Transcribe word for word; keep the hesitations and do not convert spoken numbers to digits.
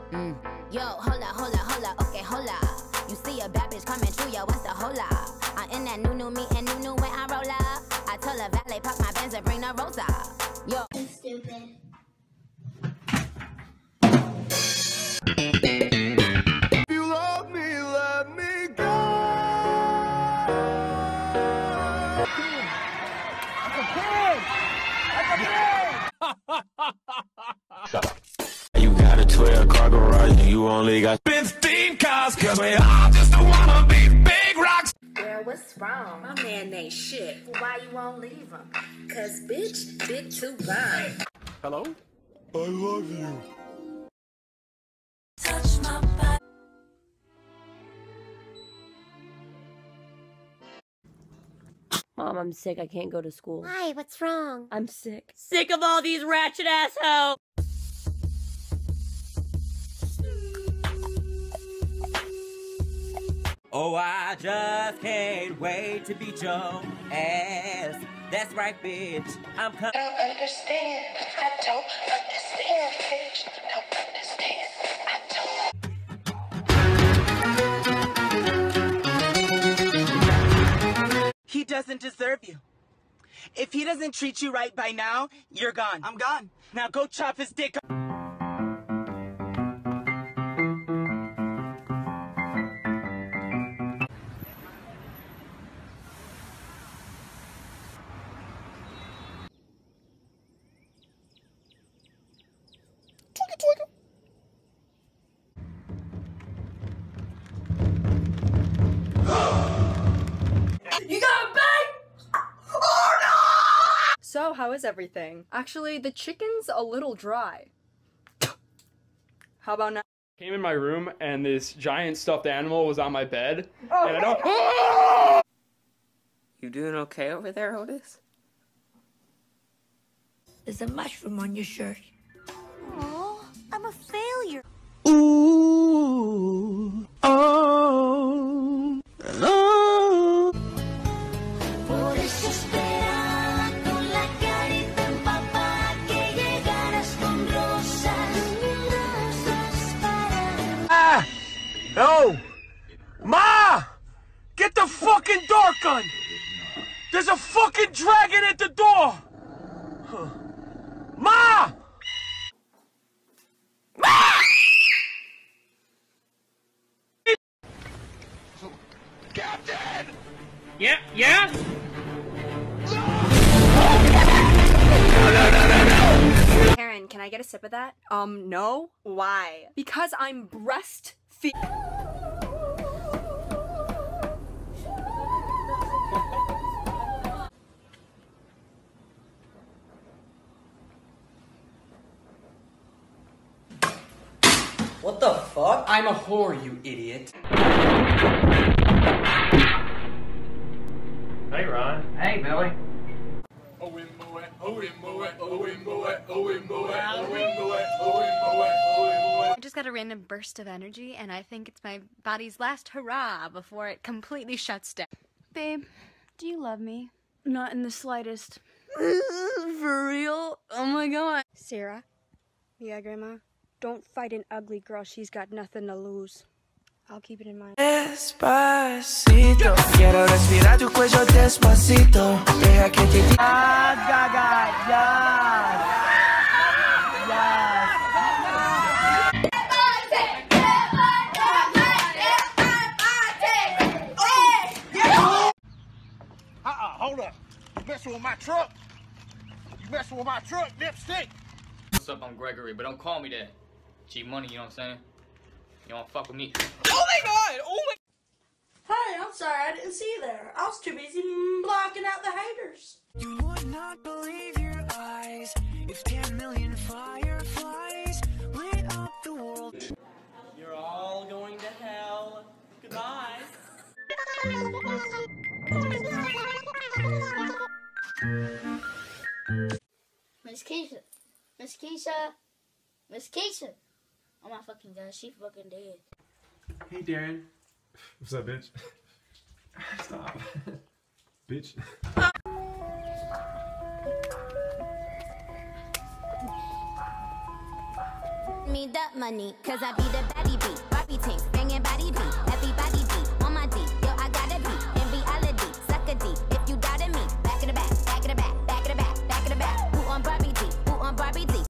Mm. Yo, hola, hola, hola, okay, hola. You see a bad bitch coming through, yo, what's the hola? I'm in that new new me and new new when I roll up. I tell a valet, pop my Benz and bring the rosa. Yo. That's stupid. If you love me, let me go. That's a pig! That's a pig! Shut up. You got a twelve car garage and you only got fifteen cars, cause we all just wanna be big rocks. Girl, what's wrong? My man ain't shit. Why you won't leave him? Cause bitch, big too blind. Hello? I love you. Touch my body. Mom, I'm sick. I can't go to school. Why? What's wrong? I'm sick. Sick of all these ratchet assholes! Oh, I just can't wait to beat your ass. That's right, bitch. I'm coming. I don't understand. I don't understand, bitch. Don't understand. I don't. He doesn't deserve you. If he doesn't treat you right by now, you're gone. I'm gone. Now go chop his dick off. You got a bang? Oh no! So, how is everything? Actually, the chicken's a little dry. How about now? Came in my room and this giant stuffed animal was on my bed. Oh, and I don't. You doing okay over there, Otis? There's a mushroom on your shirt. Oh, I'm a failure. Ooh, oh, oh. Por eso esperaba con la carita empapada que llegaras con rosas, rosas para... Ah! No! Ma! Get the fucking door gun! There's a fucking dragon at the door! Huh. Ma! Captain! Yeah, yeah? Karen, can I get a sip of that? Um, no. Why? Because I'm breastfeeding. What the fuck? I'm a whore, you idiot. Hey, Ron. Hey, Billy. I just got a random burst of energy, and I think it's my body's last hurrah before it completely shuts down. Babe, do you love me? Not in the slightest. For real? Oh my god. Sarah? Yeah, Grandma? Don't fight an ugly girl. She's got nothing to lose. I'll keep it in mind. Despacito, quiero respirar tu cuello despacito. Deja que te... Ah, Gaga, yes. Yes. Uh-uh, hold up. You messing with my truck? You messing with my truck, dipstick? What's up? I'm Gregory, but don't call me that. G Money, you know what I'm saying? You don't fuck with me. Oh my god! Oh my... Hey, I'm sorry, I didn't see you there. I was too busy blocking out the haters. You would not believe your eyes if ten million fireflies lit up the world. You're all going to hell. Goodbye. Miss Keisha. Miss Keisha. Miss Keisha. Oh my fucking god, she fucking dead. Hey, Darren. What's up, bitch? Stop. Bitch. me the money, cause I be the baddie beat. Barbie tanks, banging